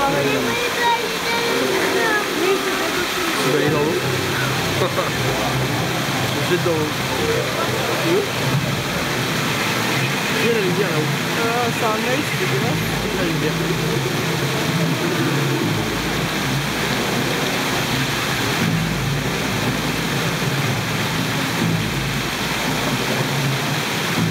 Tu vas aller dans l'eau. Je jette dans l'eau. Tu veux? Il y a la rivière là-haut. C'est un œil, c'est dégueulasse. La rivière.